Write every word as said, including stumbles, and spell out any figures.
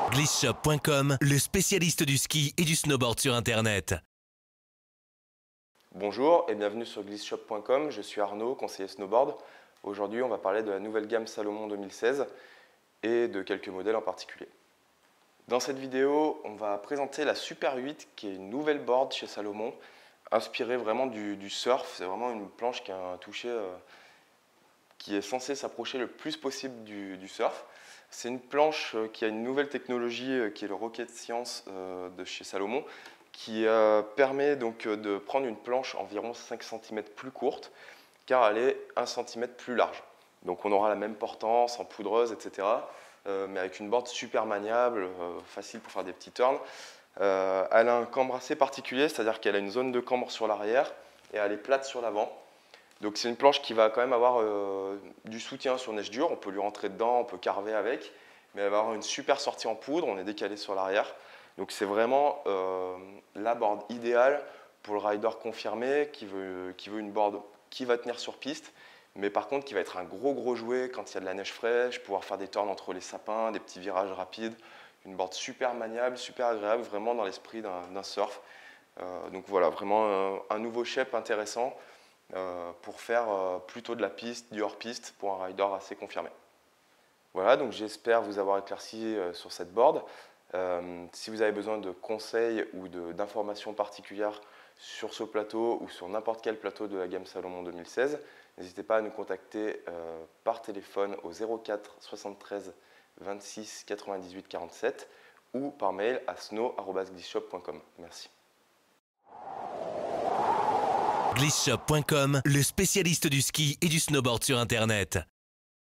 glissshop point com, le spécialiste du ski et du snowboard sur Internet. Bonjour et bienvenue sur glissshop point com, je suis Arnaud, conseiller snowboard. Aujourd'hui, on va parler de la nouvelle gamme Salomon deux mille seize et de quelques modèles en particulier. Dans cette vidéo, on va présenter la Super huit, qui est une nouvelle board chez Salomon, inspirée vraiment du, du surf. C'est vraiment une planche qui a un toucher euh, qui est censé s'approcher le plus possible du, du surf. C'est une planche qui a une nouvelle technologie qui est le Rocket Science euh, de chez Salomon, qui euh, permet donc de prendre une planche environ cinq centimètres plus courte, car elle est un centimètre plus large. Donc on aura la même portance en poudreuse, et cetera, euh, mais avec une board super maniable, euh, facile pour faire des petits turns. Euh, elle a un cambre assez particulier, c'est-à-dire qu'elle a une zone de cambre sur l'arrière et elle est plate sur l'avant. Donc c'est une planche qui va quand même avoir euh, du soutien sur neige dure, on peut lui rentrer dedans, on peut carver avec, mais elle va avoir une super sortie en poudre, on est décalé sur l'arrière. Donc c'est vraiment euh, la board idéale pour le rider confirmé qui veut, qui veut une board qui va tenir sur piste, mais par contre qui va être un gros gros jouet quand il y a de la neige fraîche, pouvoir faire des turns entre les sapins, des petits virages rapides. Une board super maniable, super agréable, vraiment dans l'esprit d'un surf. Euh, donc voilà, vraiment un, un nouveau shape intéressant euh, pour faire euh, plutôt de la piste, du hors-piste, pour un rider assez confirmé. Voilà, donc j'espère vous avoir éclairci euh, sur cette board. Euh, si vous avez besoin de conseils ou d'informations particulières sur ce plateau ou sur n'importe quel plateau de la gamme Salomon deux mille seize, n'hésitez pas à nous contacter euh, par téléphone au zéro quatre soixante-treize vingt-six quatre-vingt-dix-huit quarante-sept ou par mail à snow arobase glissshop point com. Merci. glissshop point com, le spécialiste du ski et du snowboard sur Internet.